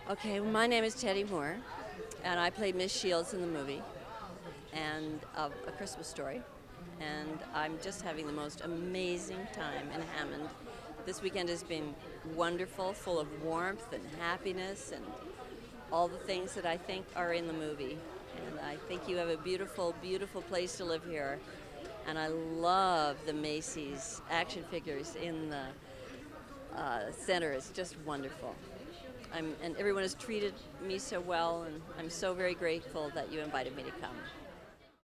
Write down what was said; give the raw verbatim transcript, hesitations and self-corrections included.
Okay, well, my name is Tedde Moore, and I played Miss Shields in the movie and of A Christmas Story. And I'm just having the most amazing time in Hammond. This weekend has been wonderful, full of warmth and happiness and all the things that I think are in the movie. And I think you have a beautiful, beautiful place to live here. And I love the Macy's action figures in the uh, center. It's just wonderful. I'm, and everyone has treated me so well, and I'm so very grateful that you invited me to come.